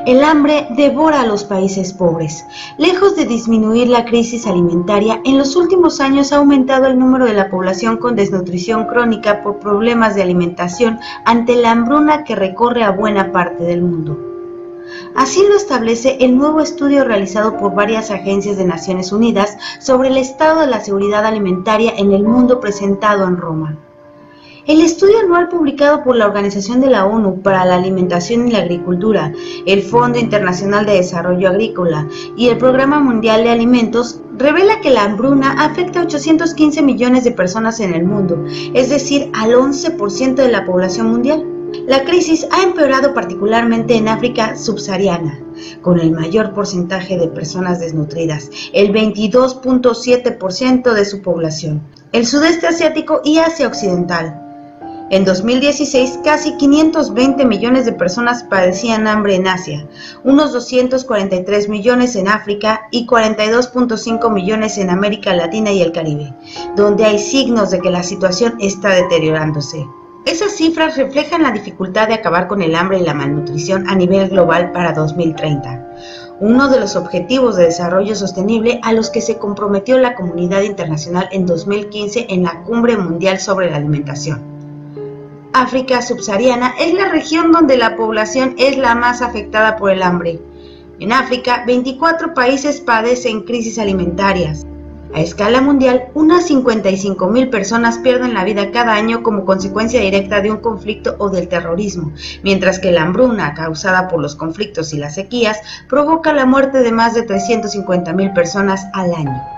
El hambre devora a los países pobres. Lejos de disminuir la crisis alimentaria, en los últimos años ha aumentado el número de la población con desnutrición crónica por problemas de alimentación ante la hambruna que recorre a buena parte del mundo. Así lo establece el nuevo estudio realizado por varias agencias de Naciones Unidas sobre el estado de la seguridad alimentaria en el mundo presentado en Roma. El estudio anual publicado por la Organización de la ONU para la Alimentación y la Agricultura, el Fondo Internacional de Desarrollo Agrícola y el Programa Mundial de Alimentos revela que la hambruna afecta a 815 millones de personas en el mundo, es decir, al 11% de la población mundial. La crisis ha empeorado particularmente en África subsahariana, con el mayor porcentaje de personas desnutridas, el 22.7% de su población, el sudeste asiático y Asia Occidental. En 2016, casi 520 millones de personas padecían hambre en Asia, unos 243 millones en África y 42.5 millones en América Latina y el Caribe, donde hay signos de que la situación está deteriorándose. Esas cifras reflejan la dificultad de acabar con el hambre y la malnutrición a nivel global para 2030, uno de los objetivos de desarrollo sostenible a los que se comprometió la comunidad internacional en 2015 en la Cumbre Mundial sobre la Alimentación. África subsahariana es la región donde la población es la más afectada por el hambre. En África, 24 países padecen crisis alimentarias. A escala mundial, unas 55.000 personas pierden la vida cada año como consecuencia directa de un conflicto o del terrorismo, mientras que la hambruna causada por los conflictos y las sequías provoca la muerte de más de 350.000 personas al año.